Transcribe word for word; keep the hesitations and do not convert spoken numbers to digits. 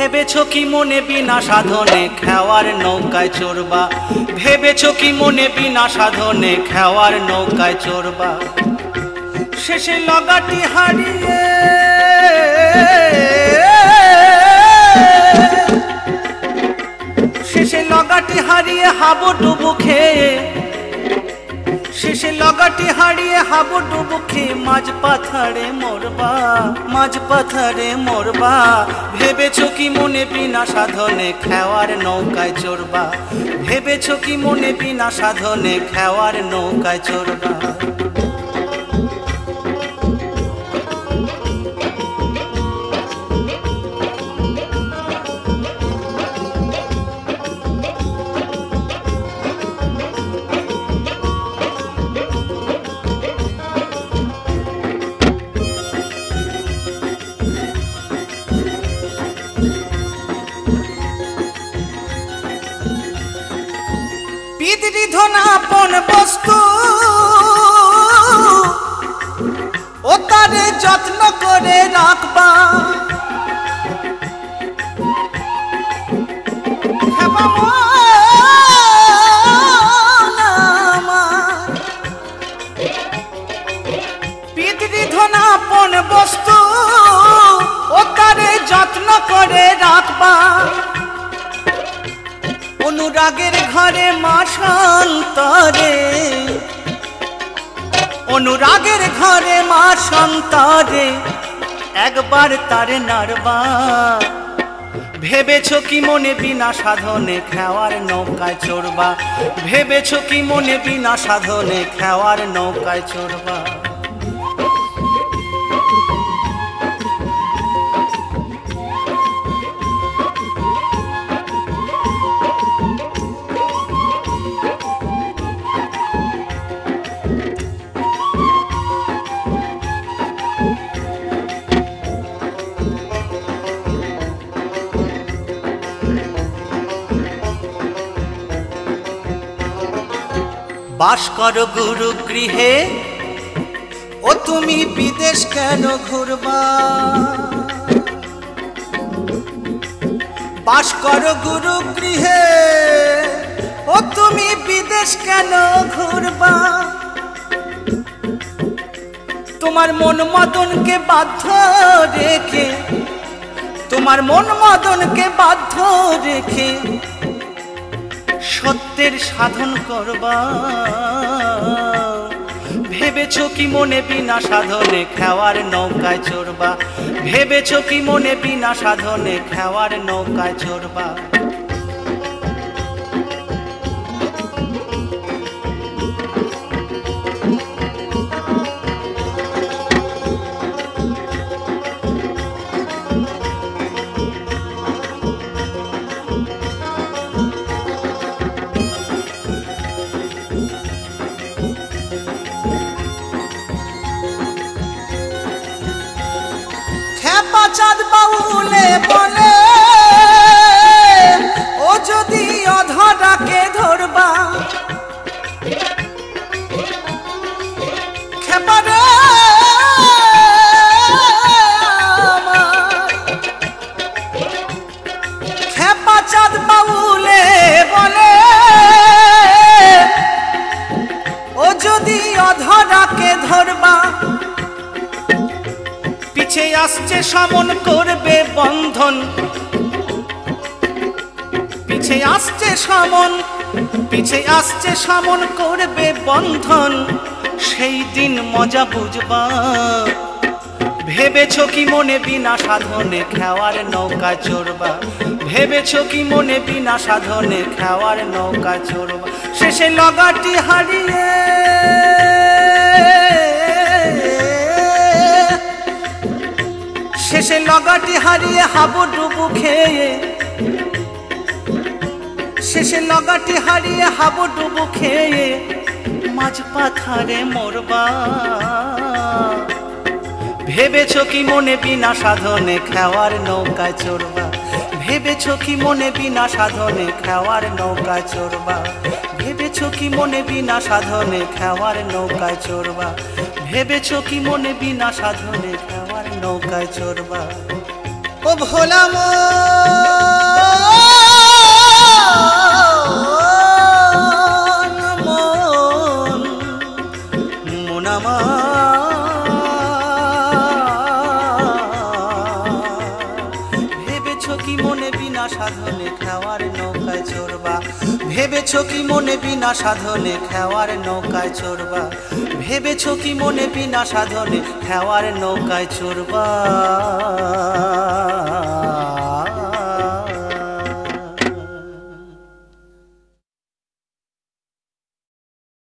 ভেবেছো কি মনে বিনা সাধনে খেওয়ার নৌকায় চড়বা ভেবেছো কি মনে বিনা সাধনে খেওয়ার নৌকায় চড়বা শেষে লাগাটি হারিয়ে শেষে লাগাটি হারিয়ে হাবুডুবু খেয়ে শেষে লাগাটি হারিয়ে হাবুডুবু খেয়ে মাঝ পাথরে মরবা মাঝ পাথরে মরবা ভেবেছো কি মনে বিনা সাধনে খেওয়ার নৌকায় চড়বা ভেবেছো কি মনে বিনা সাধনে খেওয়ার নৌকায় চড়বা আপন বস্তু ও তারে যত্ন করে রাখবা পিতৃধন আপন বস্তু ও তারে যত্ন করে রাখবা অনুরাগের ঘরে মা সন্তরে অনুরাগের ঘরে মা সন্তরে একবার তারে নাড়বা ভেবেছো কি মনে বিনা সাধনে খেওয়ার নৌকায় চড়বা ভেবেছো কি মনে বিনা সাধনে খেওয়ার নৌকায় চড়বা বাস করো গুরু গৃহে ও তুমি বিদেশ কেন ঘুরবা বাস করো গুরু গৃহে ও তুমি বিদেশ কেন ঘুরবা তোমার মন মদনকে বাধ্য রেখে তোমার মন মদনকে বাধ্য রেখে সত্যের সাধন করবা ভেবেছো কি মনে বিনা সাধনে খেওয়ার নৌকায় চড়বা ভেবেছো কি মনে বিনা সাধনে খেওয়ার নৌকায় চড়বা চাঁদ বাউলে বলে ও যদি অধরাকে ধরবা খেপারে খেপা চাঁদ বাউলে বলে ও যদি অধরাকে ধরবা পিছে আসছে সমন করবে বন্ধন পিছে আসছে সমন পিছে আসছে সমন করবে বন্ধন সেই দিন মজা বুঝবা ভেবেছো কি মনে বিনা সাধনে খেওয়ার নৌকা চড়বা ভেবেছো কি মনে বিনা সাধনে খেওয়ার নৌকা চড়বা শেষে লাগাটি হারিয়ে শেষে লাগাটি হারিয়ে হাবুডুবু খেয়ে শেষে লাগাটি হারিয়ে হাবুডুবু খেয়ে মাঝ পাথরে মরবা ভেবেছো কি মনে বিনা সাধনে খেওয়ার নৌকায় চড়বা ভেবেছো কি মনে বিনা সাধনে খেওয়ার নৌকায় চড়বা ভেবেছো কি মনে বিনা সাধনে খেওয়ার নৌকায় চড়বা ভেবেছো কি মনে বিনা সাধনে খেওয়ার নৌকায় চড়বা ও ভোলা মন মন মন ভেবেছ কি মনে বিনা সাধনে খেওয়ার নৌকায় চড়বা ভেবেছ কি মনে বিনা সাধনে খেওয়ার নৌকায় চড়বা ভেবেছ কি মনে বিনা সাধনে খেওয়ার নৌকায় চড়বা